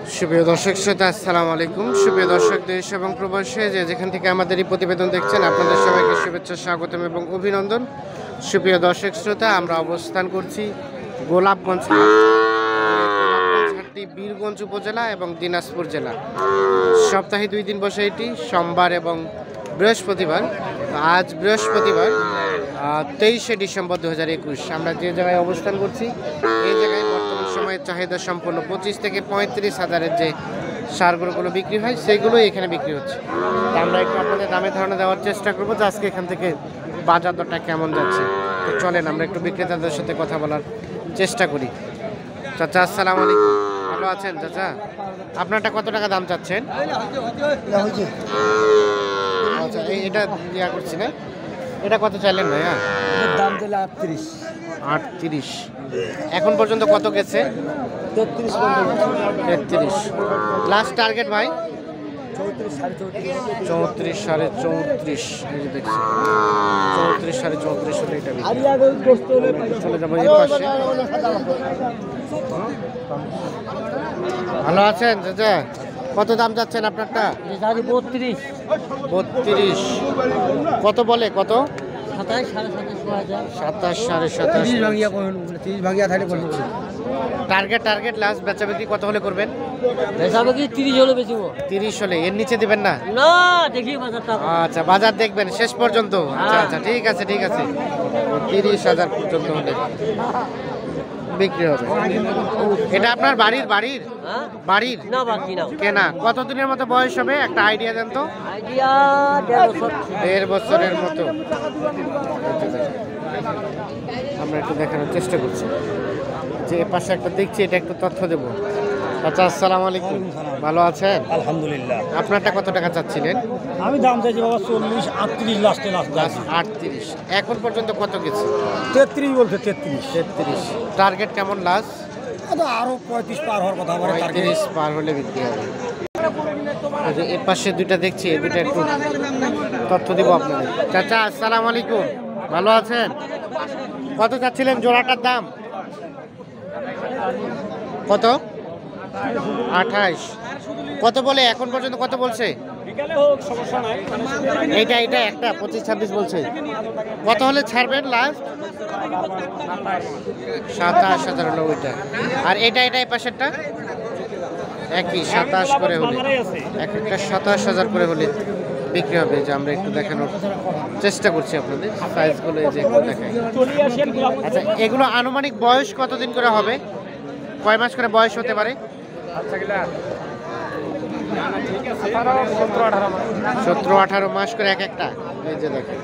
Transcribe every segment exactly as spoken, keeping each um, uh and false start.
সুপ্রিয় দর্শক শ্রোতা, আসসালামু আলাইকুম। সুপ্রিয় দর্শক, দেশ এবং প্রবাসে যে যেখান থেকে আমাদের এই প্রতিবেদন দেখছেন, আপনাদের সবাইকে শুভেচ্ছা, স্বাগতম এবং অভিনন্দন। সুপ্রিয় দর্শক শ্রোতা, আমরা অবস্থান করছি গোলাপগঞ্জ হাট। গোলাপগঞ্জ হাটটি বীরগঞ্জ উপজেলা এবং দিনাজপুর জেলা। সপ্তাহে দুই দিন বসে এটি, সোমবার এবং বৃহস্পতিবার। আজ বৃহস্পতিবার তেইশে ডিসেম্বর দু হাজার একুশ। আমরা যে জায়গায় অবস্থান করছি, এই জায়গায় বর্তমান সময়ে চাহিদা সম্পন্ন পঁচিশ থেকে পঁয়ত্রিশ হাজারের যে সারগুলোগুলো বিক্রি হয়, সেগুলোই এখানে বিক্রি হচ্ছে। তা আমরা একটু আপনাদের দামে ধারণা দেওয়ার চেষ্টা করবো যে আজকে এখান থেকে বাজার দরটা কেমন যাচ্ছে। তো চলেন আমরা একটু বিক্রেতাদের সাথে কথা বলার চেষ্টা করি। চাচা, আসসালামু আলাইকুম। ভালো আছেন চাচা? আপনারটা কত টাকা দাম চাচ্ছেন? আচ্ছা, এই এটা ইয়া করছি না, এটা কত চাইলেন ভাইয়া? দাম দিলে আটত্রিশ। আটত্রিশ। এখন পর্যন্ত কত গেছে? তেত্রিশ। তেত্রিশ। লাস্ট টার্গেট ভাই? চৌত্রিশ সাড়ে চৌত্রিশ। চৌত্রিশ সাড়ে চৌত্রিশ। এই যে দেখছি চৌত্রিশ সাড়ে চৌত্রিশ হলে এটা চলে যাবো এই পাশে। ভালো আছেন চাচা? কত দাম যাচ্ছেন আপনারটা? বত্রিশ। বত্রিশ। কত বলে? কত? সাতাশ সাড়ে সাতাশ। সাতাশ সাড়ে সাতাশ। ভাগিয়া তিরিশ ভাগিয়া থাকে বলছি। টার্গেট টার্গেট লাস্ট বেচা বিক্রি কত হলে করবেন? বেচা বিক্রি তিরিশ হলে বেচিব। তিরিশ হলে? এর নিচে দিবেন না? না, দেখি বাজারটা। আচ্ছা, বাজার দেখবেন শেষ পর্যন্ত। আচ্ছা আচ্ছা, ঠিক আছে ঠিক আছে। তিরিশ হাজার পর্যন্ত হলে বিক্রি হবে। এটা আপনার বাড়ির বাড়ির বাড়ির না বাকি না কেনা? কতদিনের মতো বয়স হবে একটা আইডিয়া দেন তো? আইডিয়া দেড় বছর। দেড় বছরের মতো। আমরা একটু দেখানোর চেষ্টা করছি যে এ পাশে একটা দেখছি, এটা একটু তথ্য দেব। আচ্ছা, আসসালামু আলাইকুম। ভালো আছেন? আলহামদুলিল্লাহ। আপনারটা কত টাকা চাচ্ছিলেন? আমি দাম চাইছি বাবা চল্লিশ আটত্রিশ লাস্টে লাস্ট লাস্ট আটত্রিশ। এখন পর্যন্ত কত গেছে? তেত্রিশ বলছে। তেত্রিশ। তেত্রিশ। টার্গেট কেমন লাস্ট? আরো পঁয়ত্রিশ পার হওয়ার কথা। পঁয়ত্রিশ পার হলে বিক্রি হবে। এর পাশে দুইটা দেখছি, এই দুইটা একটু তথ্য দিব আপনাদের। চাচা, আসসালামু আলাইকুম। ভালো আছেন? কত চাচ্ছিলেন জোড়াটার দাম? কত? আঠাইশ। কত বলে এখন পর্যন্ত? কত বলছে? এইটা এইটা একটা পঁচিশ ছাব্বিশ বলছে। কত হলে ছাড়বেন লাস্ট? সাতাশ হাজার হলো ওইটা। আর এটা এটা এই পাশেরটা একই সাতাশ করে হলে, এক একটা সাতাশ হাজার করে হলে বিক্রি হবে। যে আমরা একটু দেখানোর চেষ্টা করছি আপনাদের সাইজগুলো, এই যে একটু দেখাই। আচ্ছা, এগুলো আনুমানিক বয়স কতদিন করে হবে? কয় মাস করে বয়স হতে পারে? সতেরো আঠারো মাস করে এক একটা। এই যে দেখেন,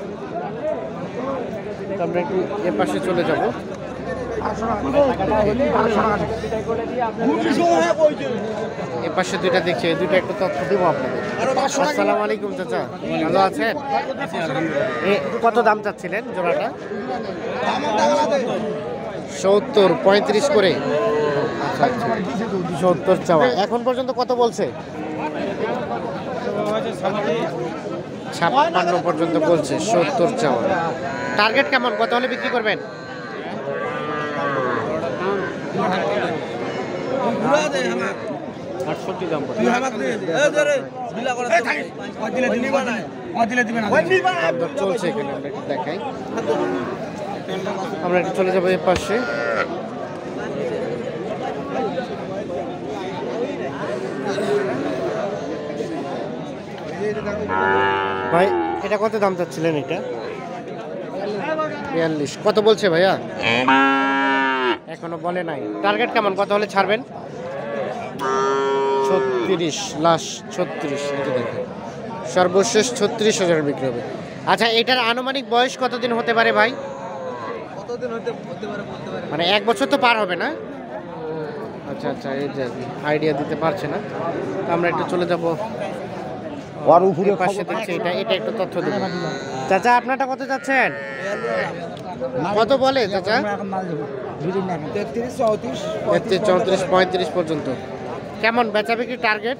আমরা একটু এ পাশে চলে যাব। এ পাশে দুইটা দেখছি, এই দুইটা একটু তথ্য দিব আপনাদের। আসসালামু আলাইকুম চাচা, ভালো আছেন? কত দাম চাচ্ছিলেন জোড়াটা? সত্তর। পঁয়ত্রিশ করে। আচ্ছা আচ্ছা, সত্তর চাওয়া। এখন পর্যন্ত কত বলছে? ছাপ্পান্ন পর্যন্ত বলছে, সত্তর চাওয়া। টার্গেট কেমন? কত হলে বিক্রি করবেন? আটষট্টি দাম চলছে এখানে। আমরা একটু দেখাই, আমরা একটু চলে যাবো এর পাশে। ভাই, এটা কত দাম চাচ্ছিলেন? এটা বিয়াল্লিশ। কত বলছে ভাইয়া? এখনো বলে নাই। টার্গেট কেমন? কত হলে ছাড়বেন? ছত্রিশ লাস্ট। ছত্রিশ। সর্বশেষ ছত্রিশ হাজার বিক্রি হবে। আচ্ছা, এটার আনুমানিক বয়স কতদিন হতে পারে ভাই? মানে এক বছর তো পার হবে না? আচ্ছা আচ্ছা, এই যে আইডিয়া দিতে পারছে না। আমরা একটু চলে যাবো পাশে দেখছি, এটা এটা একটু তথ্য দেব। চাচা, আপনারটা কত চাচ্ছেন? কত বলে চাচা? তেত্রিশ চৌত্রিশ। তেত্রিশ চৌত্রিশ পঁয়ত্রিশ পর্যন্ত। কেমন বেচা বিক্রি টার্গেট?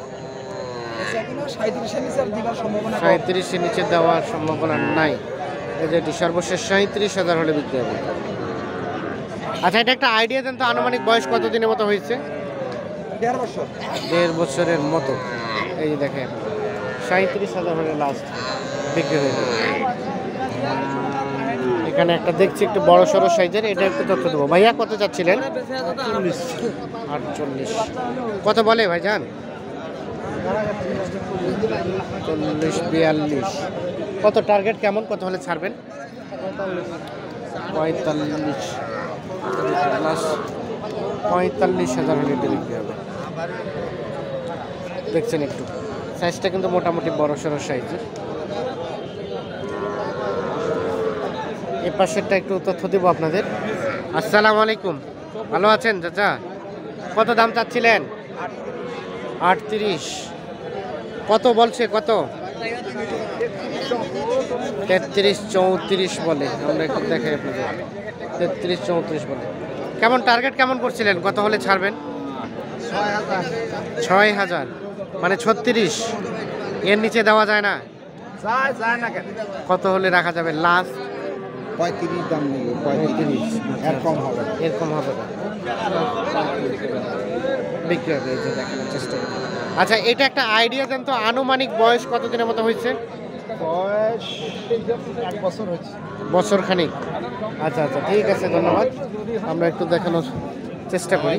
সাঁত্রিশের নিচে দেওয়ার সম্ভাবনা নাই। এই যে এটি সর্বশেষ সাঁত্রিশ হাজার হলে বিক্রি হবে। আচ্ছা, এটা একটা আইডিয়া দেন তো, আনুমানিক বয়স কত দিনের মতো হয়েছে? দেড় বছর দেড় বছরের মতো। এই যে দেখেন সাঁত্রিশ হাজার হলে লাস্ট বিক্রি হয়ে যাবে। এখানে একটা দেখছি একটু বড় সড়ো সাইজের, এটা একটু তথ্য দেবো। ভাইয়া কত চাচ্ছিলেন? আটচল্লিশ। কত বলে ভাইজান? চল্লিশ বিয়াল্লিশ। কত টার্গেট কেমন, কত হলে ছাড়বেন? পঁয়তাল্লিশ। পঁয়তাল্লিশ হাজার হলে এটা বিক্রি হবে। দেখছেন একটু সাইজটা কিন্তু মোটামুটি বড় সড়ো সাইজের। এ পাশেরটা একটু তথ্য দেবো আপনাদের। আসসালামু আলাইকুম, ভালো আছেন চাচা? কত দাম চাচ্ছিলেন? আটত্রিশ। কত বলছে? কত? তেত্রিশ চৌত্রিশ বলে। আমরা একটু দেখাই আপনাদের। তেত্রিশ চৌত্রিশ বলে। কেমন টার্গেট কেমন করছিলেন, কত হলে ছাড়বেন? ছয় হাজার মানে ছত্রিশ। এর নিচে দেওয়া যায় না? কত হলে রাখা যাবে লাস্ট? পঁয়ত্রিশ দাম নেই, পঁয়ত্রিশ এরকম হবে, এরকম হবে না, বিক্রি হবে। এই যে দেখানোর চেষ্টা করি। আচ্ছা, এটা একটা আইডিয়া দেন তো, আনুমানিক বয়স কতদিনের মতো হয়েছে? বয়স এক বছর হচ্ছে। বছর খানিক। আচ্ছা আচ্ছা, ঠিক আছে, ধন্যবাদ। আমরা একটু দেখানোর চেষ্টা করি।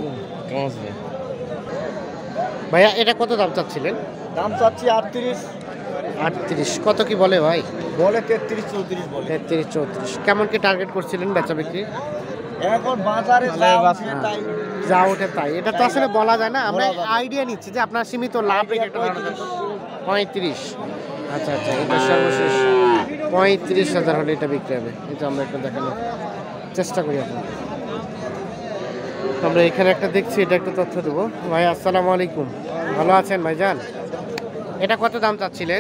ভাইয়া এটা কত দাম চাচ্ছিলেন? দাম চাচ্ছি আটত্রিশ। আটত্রিশ। কত কি বলে ভাই? বলে তেত্রিশ চৌত্রিশ বলে। তেত্রিশ চৌত্রিশ। কেমন কি টার্গেট করছিলেন বেচা বিক্রি? এখন বাজারে যা আছে তাই। যা ওঠে তাই, এটা তো আসলে বলা যায় না। আমরা আইডিয়া নিচ্ছি যে আপনার সীমিত লাভ রেখে একটা ধারণা দেন। পঁয়ত্রিশ। আচ্ছা আচ্ছা, এটা সর্বশেষ পঁয়ত্রিশ হাজার হলে এটা বিক্রি হবে। এটা আমরা একটু দেখানোর চেষ্টা করি আপনাকে। আমরা এখানে একটা দেখছি, এটা একটু তথ্য দেবো। ভাই আসসালামু আলাইকুম, ভালো আছেন ভাইজান? এটা কত দাম চাচ্ছিলেন?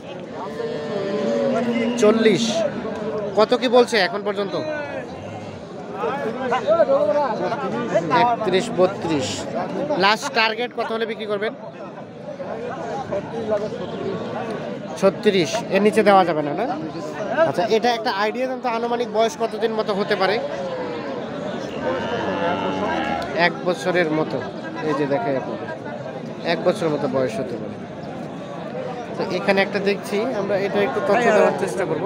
চল্লিশ। কত কি বলছে এখন পর্যন্ত? একত্রিশ বত্রিশ। লাস্ট টার্গেট কত হলে বিক্রি করবেন? ছত্রিশ। এর নিচে দেওয়া যাবে না, না? আচ্ছা, এটা একটা আইডিয়া দেন তো, আনুমানিক বয়স কতদিন মতো হতে পারে? এক বছরের মতো। এই যে দেখাই আপনাদের, এক বছরের মতো বয়স হতে পারে। তো এখানে একটা দেখছি আমরা, এটা একটু তথ্য দেওয়ার চেষ্টা করব।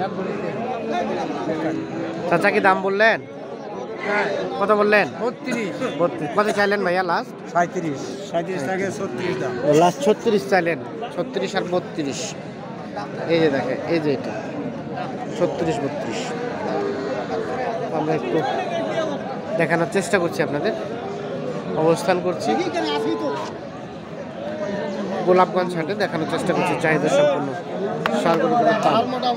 চাচা কি দাম বললেন? কত বললেন? বত্রিশ। বত্রিশ। কত চাইলেন ভাইয়া লাস্ট? সাঁত্রিশ। সাঁত্রিশ থেকে ছত্রিশ দাম। লাস্ট ছত্রিশ চাইলেন। ছত্রিশ আর বত্রিশ। এই যে দেখে, এই যে এটা ছত্রিশ বত্রিশ। আমরা একটু দেখানোর চেষ্টা করছি আপনাদের। অবস্থান করছি গোলাপগঞ্জ হাটে, দেখানোর চেষ্টা করছি চাহিদা সম্পন্ন সারগরুগুলোর দাম।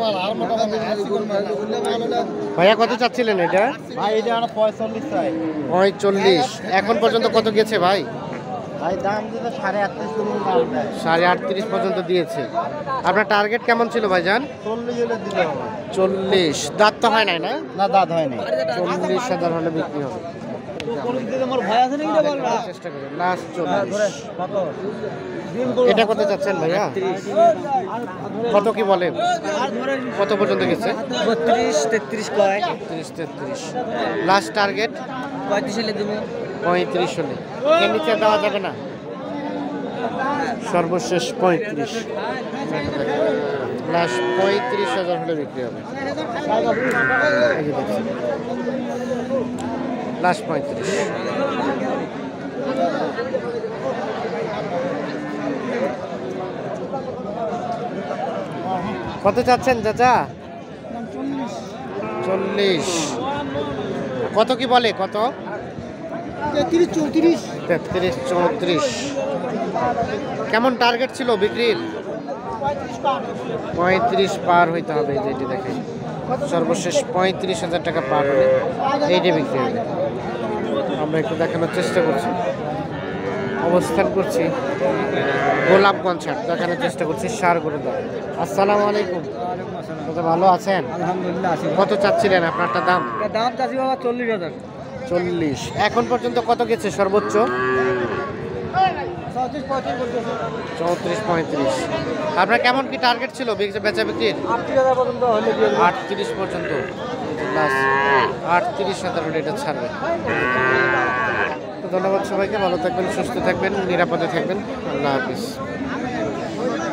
ভাইয়া কত চাচ্ছিলেন এটা? ভাই এটা আমরা পঁয়তাল্লিশ চাই। পঁয়তাল্লিশ। এখন পর্যন্ত কত গেছে ভাই? ভাই দাম দিতে সাড়ে আটত্রিশ। সাড়ে আটত্রিশ পর্যন্ত দিয়েছে। আপনার টার্গেট কেমন ছিল ভাইজান? চল্লিশ হলে দিতে হবে। চল্লিশ। দাঁত তো হয় নাই না? না দাঁত হয়নি। চল্লিশ হাজার হলে বিক্রি হবে। চেষ্টা করি লাস্ট চল্লিশ। এটা কত চাচ্ছেন ভাইয়া? কত কি বলে, কত পর্যন্ত গেছে? বত্রিশ তেত্রিশ কয়। তিরিশ তেত্রিশ। লাস্ট টার্গেট পঁয়ত্রিশ হলে দেবো। পঁয়ত্রিশ হলে। এর নিচে দেওয়া যাবে না? সর্বশেষ পঁয়ত্রিশ। লাস্ট পঁয়ত্রিশ হাজার হলে বিক্রি হবে। এই যে দেখছি, লাস্ট পঁয়ত্রিশ। কত চাচ্ছেন চাচা? চল্লিশ। কত কি বলে, কত? তেত্রিশ চৌত্রিশ। তেত্রিশ চৌত্রিশ। কেমন টার্গেট ছিল বিক্রির? পঁয়ত্রিশ পার হইতে হবে। যেটি দেখে সর্বশেষ পঁয়ত্রিশ হাজার টাকা পার হলে এইটি বিক্রি হবে। আমরা একটু দেখানোর চেষ্টা করছি। অবস্থান করছি গোলাপগঞ্জ হাট, দেখানোর চেষ্টা করছি সারগরুর দাম। আসসালামু আলাইকুম, কত ভালো আছেন? আলহামদুলিল্লাহ। কত চাচ্ছিলেন আপনারটা দাম? দাম চাচ্ছি বাবা চল্লিশ হাজার। চল্লিশ। এখন পর্যন্ত কত গেছে সর্বোচ্চ? চৌত্রিশ পঁয়ত্রিশ। আপনার কেমন কি টার্গেট ছিল বেচা বিক্রির? আটত্রিশ হাজার পর্যন্ত হলে আটত্রিশ পর্যন্ত। আটত্রিশ হাজার হলে এটা ছাড়বে। তো ধন্যবাদ সবাইকে, ভালো থাকবেন, সুস্থ থাকবেন, নিরাপদে থাকবেন। আল্লাহ হাফিজ।